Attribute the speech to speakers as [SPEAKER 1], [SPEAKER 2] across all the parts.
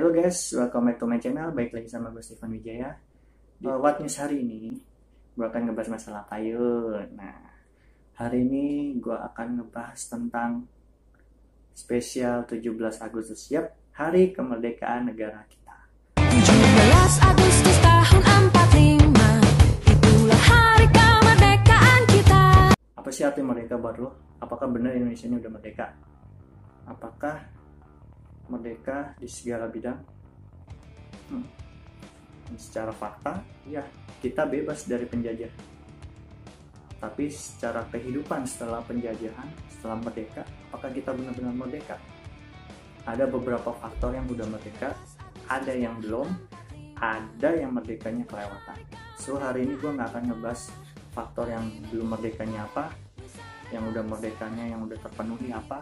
[SPEAKER 1] Halo guys, welcome back to my channel. Baik lagi sama gue Stefan Wijaya. Di What News hari ini, gue akan ngebahas masalah payun. Nah, hari ini gue akan ngebahas tentang spesial 17 Agustus. Yap, hari kemerdekaan negara kita.
[SPEAKER 2] 17 Agustus tahun 45, itulah hari kemerdekaan kita.
[SPEAKER 1] Apa sih arti merdeka buat lo? Apakah benar Indonesia ini udah merdeka? Apakah merdeka di segala bidang? Secara fakta, ya, kita bebas dari penjajah. Tapi secara kehidupan setelah penjajahan, setelah merdeka, apakah kita benar-benar merdeka? Ada beberapa faktor yang udah merdeka, ada yang belum, ada yang merdekanya kelewatan. So, hari ini gue nggak akan ngebahas faktor yang belum merdekanya apa, yang udah merdekanya, yang udah terpenuhi apa.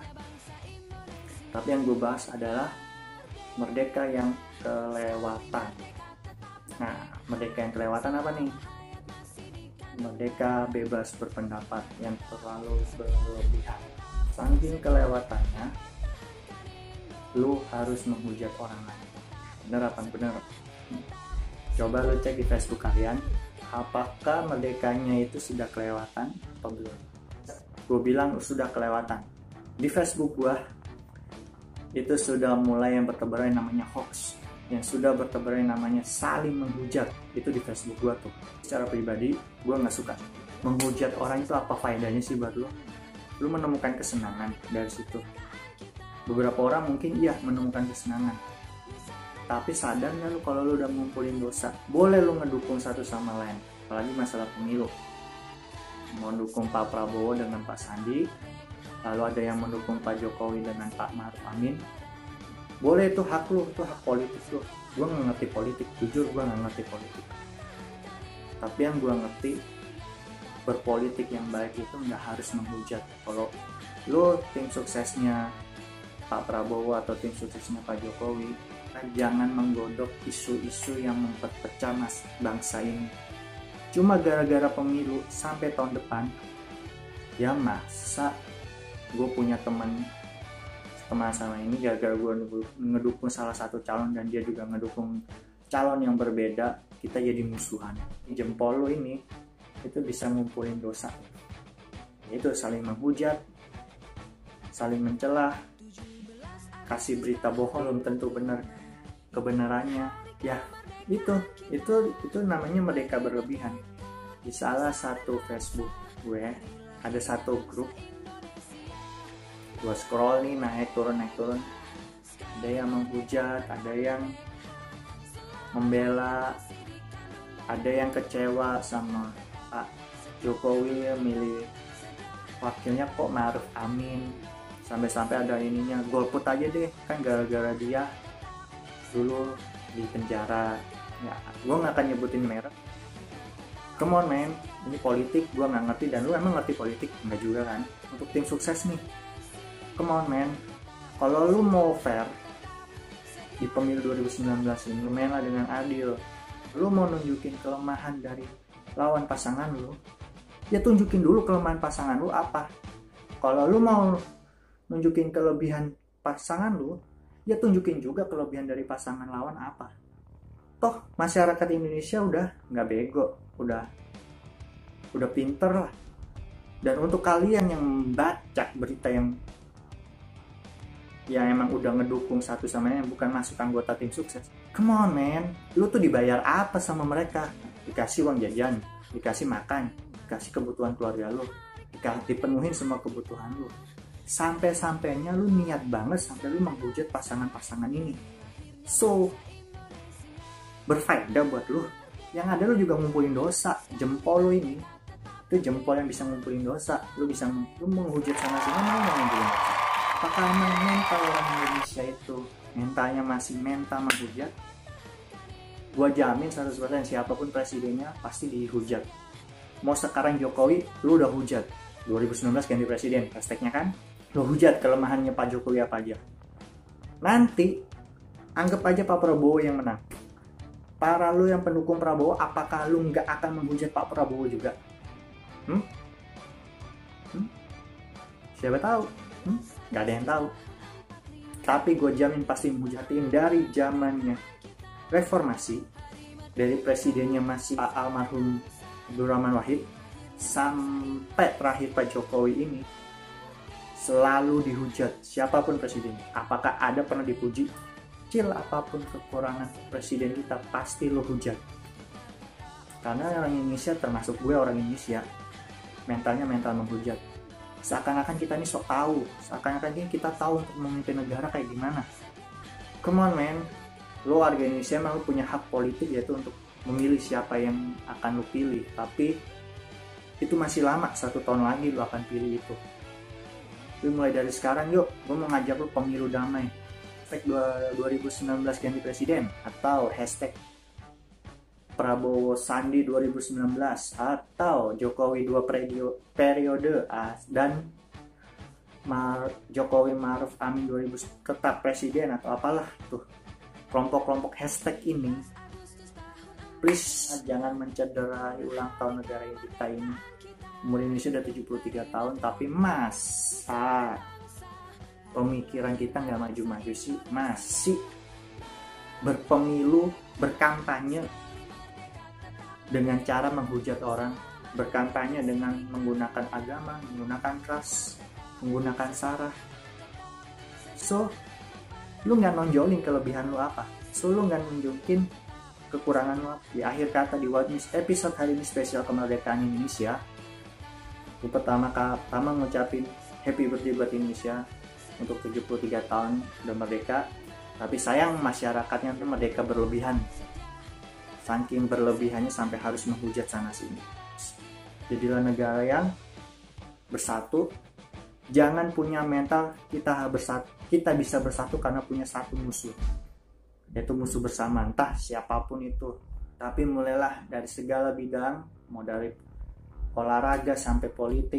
[SPEAKER 1] Tapi yang gue bahas adalah merdeka yang kelewatan. Nah, merdeka yang kelewatan apa nih? Merdeka bebas berpendapat yang terlalu berlebihan. Saking kelewatannya, lu harus menghujat orang lain. Bener apa bener? Coba lu cek di Facebook kalian, apakah merdekanya itu sudah kelewatan atau belum? Gue bilang sudah kelewatan. Di Facebook gua itu sudah mulai yang bertebaran namanya hoax, yang sudah bertebaran namanya saling menghujat. Itu di Facebook gua tuh. Secara pribadi gua nggak suka menghujat orang. Itu apa faedahnya sih buat lo? Lu menemukan kesenangan dari situ. Beberapa orang mungkin iya menemukan kesenangan, tapi sadar nggak lu kalau lu udah ngumpulin dosa? Boleh lu ngedukung satu sama lain, apalagi masalah pemilu, mau dukung Pak Prabowo dengan Pak Sandi, lalu ada yang mendukung Pak Jokowi dengan Pak Ma'ruf Amin. Boleh, itu hak lu, itu hak politik lu. Gue nggak ngerti politik, jujur gue nggak ngerti politik. Tapi yang gue ngerti, berpolitik yang baik itu nggak harus menghujat. Kalau lu tim suksesnya Pak Prabowo atau tim suksesnya Pak Jokowi, jangan menggodok isu-isu yang memperpecah bangsa ini. Cuma gara-gara pemilu sampai tahun depan, ya masa gue punya teman sama ini gara-gara gue ngedukung salah satu calon dan dia juga ngedukung calon yang berbeda, kita jadi musuhan. Jempol lo ini itu bisa ngumpulin dosa. Itu saling menghujat, saling mencelah, kasih berita bohong belum tentu benar kebenarannya. Ya, itu namanya merdeka berlebihan. Di salah satu Facebook gue ada satu grup, gue scroll nih naik turun, ada yang menghujat, ada yang membela, ada yang kecewa sama Pak Jokowi milih wakilnya kok Ma'ruf Amin, sampai-sampai ada ininya golput aja deh, kan gara-gara dia dulu di penjara. Ya, gue nggak akan nyebutin merek. Come on man, ini politik, gue nggak ngerti, dan lu emang ngerti politik? Enggak juga kan? Untuk tim sukses nih, come on man, kalau lu mau fair di pemilu 2019 ini, lu mainlah dengan adil. Lu mau nunjukin kelemahan dari lawan pasangan lu, ya tunjukin dulu kelemahan pasangan lu apa. Kalau lu mau nunjukin kelebihan pasangan lu, ya tunjukin juga kelebihan dari pasangan lawan apa. Toh masyarakat Indonesia udah nggak bego, udah pinter lah. Dan untuk kalian yang membaca berita yang emang udah ngedukung satu sama lain, bukan masuk anggota tim sukses, come on man, lu tuh dibayar apa sama mereka? Dikasih uang jajan, dikasih makan, dikasih kebutuhan keluarga lu, dipenuhin semua kebutuhan lu. Sampai-sampainya lu niat banget sampai lu menghujat pasangan-pasangan ini. So, berfaedah buat lu. Yang ada lu juga ngumpulin dosa. Jempol lu ini, itu jempol yang bisa ngumpulin dosa. Lu menghujat sana sini, lu ngumpulin dosa. Apakah emang mental orang Indonesia itu mentalnya masih mental menghujat? Gua jamin 100% siapapun presidennya pasti dihujat. Mau sekarang Jokowi, lu udah hujat. 2019 ganti presiden, hashtagnya kan? Lu hujat kelemahannya Pak Jokowi apa aja. Nanti anggap aja Pak Prabowo yang menang. Para lu yang pendukung Prabowo, apakah lu nggak akan menghujat Pak Prabowo juga? Siapa tahu? Nggak ada yang tahu. Tapi gue jamin pasti menghujatkan dari zamannya reformasi, dari presidennya masih almarhum Abdurrahman Wahid sampai terakhir Pak Jokowi ini selalu dihujat siapapun presidennya. Apakah ada pernah dipuji? Kecil apapun kekurangan presiden kita pasti lo hujat. Karena orang Indonesia, termasuk gue orang Indonesia, mentalnya mental menghujat. Seakan-akan kita ini sok tahu, seakan-akan kita tahu untuk memimpin negara kayak gimana. Come on man, lo warga Indonesia emang lo punya hak politik, yaitu untuk memilih siapa yang akan lo pilih. Tapi itu masih lama, 1 tahun lagi lo akan pilih itu. Lo mulai dari sekarang yuk, gue mau ngajak lo pemilu damai. Hashtag 2019 ganti presiden, atau hashtag Prabowo Sandi 2019, atau Jokowi 2 periode, dan Jokowi Ma'ruf Amin 2000 tetap presiden, atau apalah tuh kelompok-kelompok hashtag ini. Please jangan mencederai ulang tahun negara kita ini. Umur Indonesia udah 73 tahun, tapi masa pemikiran kita nggak maju-maju sih? Masih berpemilu, berkampanye dengan cara menghujat orang, berkampanye dengan menggunakan agama, menggunakan ras, menggunakan sara. So, lu nggak nonjolin kelebihan lu apa, so lu nggak nunjukin kekurangan lu apa. Di akhir kata di What News episode hari ini spesial kemerdekaan Indonesia, gue pertama ngucapin happy birthday buat Indonesia untuk 73 tahun udah merdeka. Tapi sayang masyarakatnya tuh merdeka berlebihan, saking berlebihannya sampai harus menghujat sana sini. Jadilah negara yang bersatu. Jangan punya mental kita bisa bersatu karena punya satu musuh, yaitu musuh bersama, entah siapapun itu. Tapi mulailah dari segala bidang, mau dari olahraga sampai politik.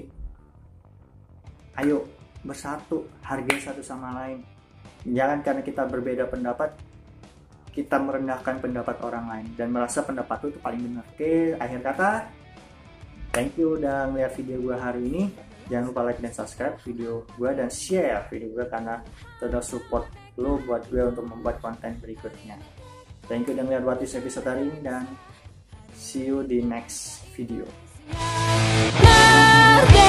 [SPEAKER 1] Ayo bersatu, hargai satu sama lain. Jangan karena kita berbeda pendapat kita merendahkan pendapat orang lain dan merasa pendapat itu paling benar. Oke, akhir kata, thank you udah ngeliat video gue hari ini. Jangan lupa like dan subscribe video gue dan share video gue, karena itu adalah support lo buat gue untuk membuat konten berikutnya. Thank you udah ngeliat What Is episode hari ini, dan see you di next video.